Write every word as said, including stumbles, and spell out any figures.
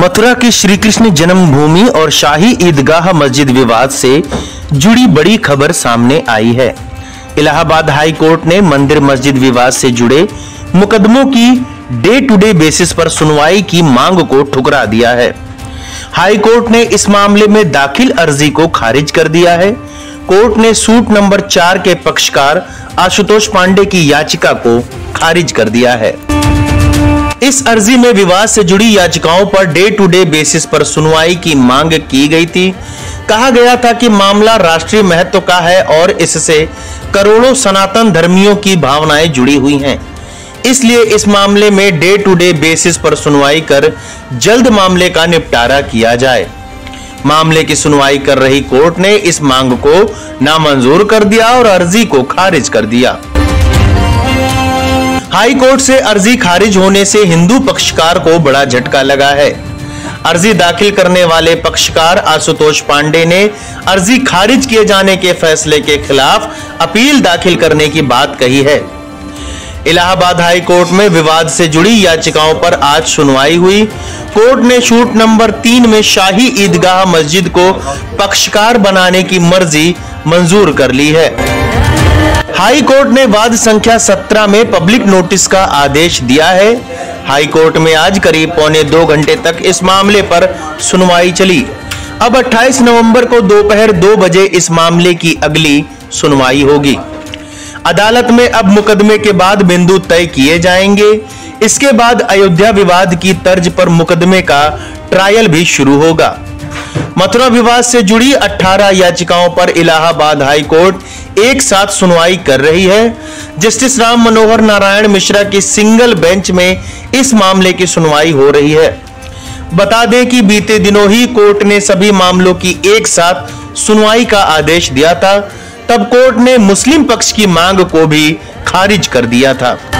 मथुरा की श्री कृष्ण जन्मभूमि और शाही ईदगाह मस्जिद विवाद से जुड़ी बड़ी खबर सामने आई है। इलाहाबाद हाई कोर्ट ने मंदिर मस्जिद विवाद से जुड़े मुकदमों की डे टू डे बेसिस पर सुनवाई की मांग को ठुकरा दिया है। हाई कोर्ट ने इस मामले में दाखिल अर्जी को खारिज कर दिया है। कोर्ट ने सूट नंबर चार के पक्षकार आशुतोष पांडे की याचिका को खारिज कर दिया है। इस अर्जी में विवाद से जुड़ी याचिकाओं per day to day basis पर सुनवाई की मांग की गई थी। कहा गया था कि मामला राष्ट्रीय महत्व का है और इससे करोड़ों सनातन धर्मियों की भावनाएं जुड़ी हुई हैं। इसलिए इस मामले में डे टू डे बेसिस पर सुनवाई कर जल्द मामले का निपटारा किया जाए। मामले की सुनवाई कर रही कोर्ट ने इस मांग को नामंजूर कर दिया और अर्जी को खारिज कर दिया। हाई कोर्ट से अर्जी खारिज होने से हिंदू पक्षकार को बड़ा झटका लगा है। अर्जी दाखिल करने वाले पक्षकार आशुतोष पांडे ने अर्जी खारिज किए जाने के फैसले के खिलाफ अपील दाखिल करने की बात कही है। इलाहाबाद हाई कोर्ट में विवाद से जुड़ी याचिकाओं पर आज सुनवाई हुई। कोर्ट ने शूट नंबर तीन में शाही ईदगाह मस्जिद को पक्षकार बनाने की मर्जी मंजूर कर ली है। हाई कोर्ट ने वाद संख्या सत्रह में पब्लिक नोटिस का आदेश दिया है। हाई कोर्ट में आज करीब पौने दो घंटे तक इस मामले पर सुनवाई चली। अब अट्ठाईस नवंबर को दोपहर दो बजे इस मामले की अगली सुनवाई होगी। अदालत में अब मुकदमे के बाद बिंदु तय किए जाएंगे। इसके बाद अयोध्या विवाद की तर्ज पर मुकदमे का ट्रायल भी शुरू होगा। मथुरा विवाद से जुड़ी अठारह याचिकाओं पर इलाहाबाद हाई कोर्ट एक साथ सुनवाई कर रही है। जस्टिस राम मनोहर नारायण मिश्रा की सिंगल बेंच में इस मामले की सुनवाई हो रही है। बता दें कि बीते दिनों ही कोर्ट ने सभी मामलों की एक साथ सुनवाई का आदेश दिया था। तब कोर्ट ने मुस्लिम पक्ष की मांग को भी खारिज कर दिया था।